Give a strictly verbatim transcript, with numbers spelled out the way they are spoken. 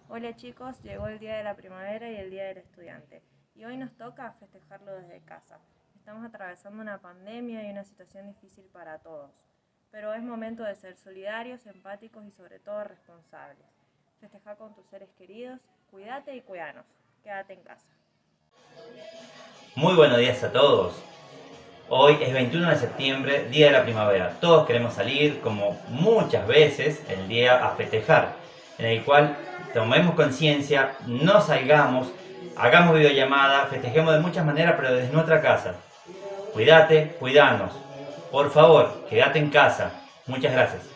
Hola chicos, llegó el día de la primavera y el día del estudiante, y hoy nos toca festejarlo desde casa. Estamos atravesando una pandemia y una situación difícil para todos, pero es momento de ser solidarios, empáticos y sobre todo responsables. Festeja con tus seres queridos, cuídate y cuídanos. Quédate en casa. Muy buenos días a todos. Hoy es veintiuno de septiembre, día de la primavera. Todos queremos salir, como muchas veces, el día a festejar, en el cual tomemos conciencia, no salgamos, hagamos videollamada, festejemos de muchas maneras, pero desde nuestra casa. Cuídate, cuidanos. Por favor, quédate en casa. Muchas gracias.